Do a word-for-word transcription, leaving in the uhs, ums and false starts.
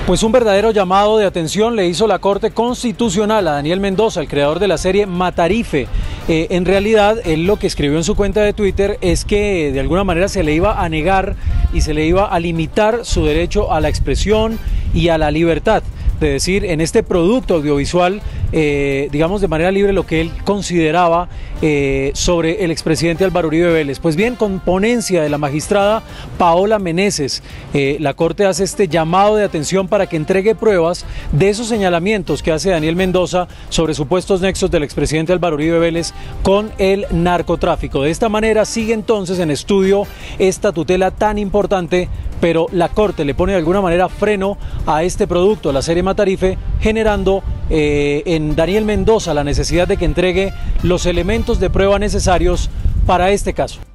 Pues un verdadero llamado de atención le hizo la Corte Constitucional a Daniel Mendoza, el creador de la serie Matarife. Eh, en realidad, él lo que escribió en su cuenta de Twitter es que de alguna manera se le iba a negar y se le iba a limitar su derecho a la expresión y a la libertad de decir en este producto audiovisual, eh, digamos de manera libre, lo que él consideraba eh, sobre el expresidente Álvaro Uribe Vélez. Pues bien, con ponencia de la magistrada Paola Meneses, eh, la Corte hace este llamado de atención para que entregue pruebas de esos señalamientos que hace Daniel Mendoza sobre supuestos nexos del expresidente Álvaro Uribe Vélez con el narcotráfico. De esta manera sigue entonces en estudio esta tutela tan importante, pero la Corte le pone de alguna manera freno a este producto, la serie Matarife, generando eh, en Daniel Mendoza la necesidad de que entregue los elementos de prueba necesarios para este caso.